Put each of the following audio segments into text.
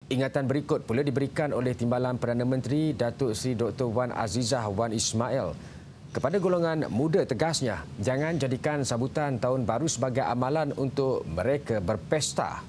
Ingatan berikut pula diberikan oleh Timbalan Perdana Menteri Datuk Seri Dr. Wan Azizah Wan Ismail. Kepada golongan muda tegasnya, jangan jadikan sambutan tahun baru sebagai amalan untuk mereka berpesta.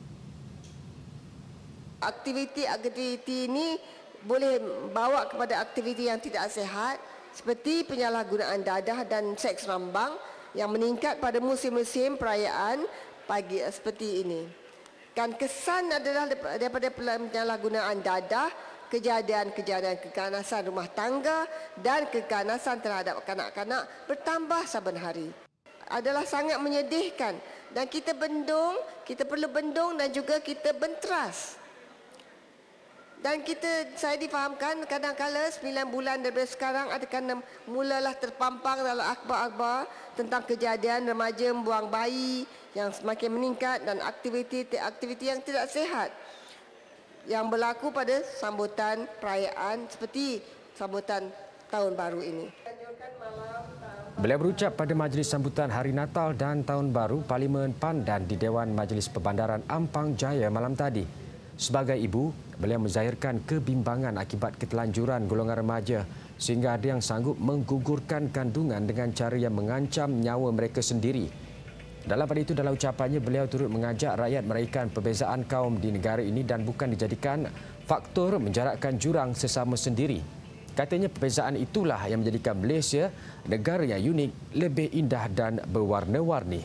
Aktiviti ini boleh bawa kepada aktiviti yang tidak sihat seperti penyalahgunaan dadah dan seks rambang yang meningkat pada musim-musim perayaan pagi seperti ini. Kan kesan adalah daripada penyalahgunaan dadah, kejadian-kejadian keganasan rumah tangga dan keganasan terhadap kanak-kanak bertambah saban hari. Adalah sangat menyedihkan dan kita perlu bendung dan juga kita benteras. Dan saya difahamkan kadang-kala 9 bulan daripada sekarang akan mulalah terpampang dalam akhbar-akhbar tentang kejadian remaja membuang bayi yang semakin meningkat dan aktiviti yang tidak sihat yang berlaku pada sambutan perayaan seperti sambutan Tahun Baru ini. Beliau berucap pada majlis sambutan Hari Natal dan Tahun Baru Parlimen Pandan di Dewan Majlis Perbandaran Ampang Jaya malam tadi. Sebagai ibu, beliau menzahirkan kebimbangan akibat ketelanjuran golongan remaja sehingga ada yang sanggup menggugurkan kandungan dengan cara yang mengancam nyawa mereka sendiri. Dalam pada itu, dalam ucapannya, beliau turut mengajak rakyat meraihkan perbezaan kaum di negara ini dan bukan dijadikan faktor menjarakkan jurang sesama sendiri. Katanya perbezaan itulah yang menjadikan Malaysia negara yang unik, lebih indah dan berwarna-warni.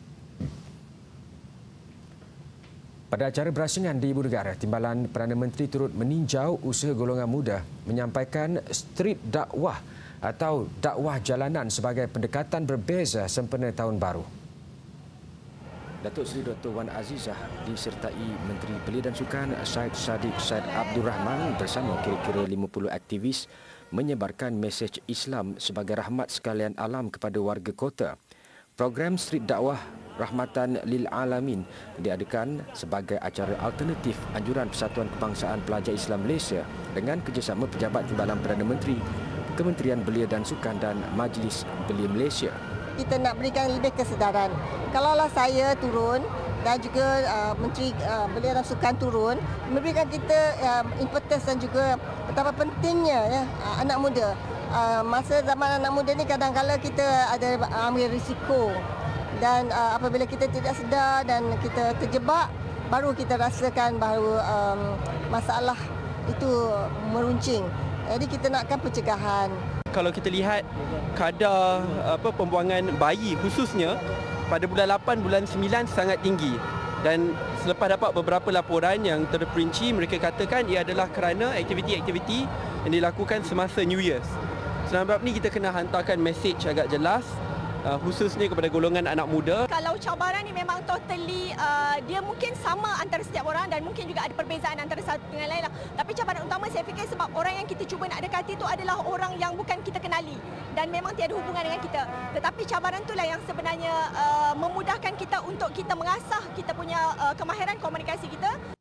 Pada acara berasingan di Ibu Negara, Timbalan Perdana Menteri turut meninjau usaha golongan muda menyampaikan street dakwah atau dakwah jalanan sebagai pendekatan berbeza sempena Tahun Baru. Datuk Seri Dr. Wan Azizah disertai Menteri Belia dan Sukan Syed Saddiq Syed Abdul Rahman bersama kira-kira 50 aktivis menyebarkan mesej Islam sebagai rahmat sekalian alam kepada warga kota. Program Street Dakwah Rahmatan Lil Alamin diadakan sebagai acara alternatif anjuran Persatuan Kebangsaan Pelajar Islam Malaysia dengan kerjasama pejabat Timbalan Perdana Menteri, Kementerian Belia dan Sukan dan Majlis Belia Malaysia. Kita nak berikan lebih kesedaran. Kalaulah saya turun dan juga Menteri Belia dan Sukan turun, memberikan kita impetus dan juga betapa pentingnya anak muda. Masa zaman anak muda ni kadang-kala kita ada ambil risiko dan apabila kita tidak sedar dan kita terjebak, baru kita rasakan bahawa masalah itu meruncing. Jadi kita nakkan pencegahan. Kalau kita lihat kadar pembuangan bayi khususnya pada bulan 8, bulan 9 sangat tinggi. Dan selepas dapat beberapa laporan yang terperinci, mereka katakan ia adalah kerana aktiviti-aktiviti yang dilakukan semasa New Year's. Sebab ni kita kena hantarkan mesej agak jelas, khususnya kepada golongan anak muda. Kalau cabaran ni memang totally dia mungkin sama antara setiap orang dan mungkin juga ada perbezaan antara satu dengan lain lah. Tapi cabaran utama saya fikir sebab orang yang kita cuba nak dekati itu adalah orang yang bukan kita kenali dan memang tiada hubungan dengan kita. Tetapi cabaran itulah yang sebenarnya memudahkan kita untuk kita mengasah kita punya kemahiran komunikasi kita.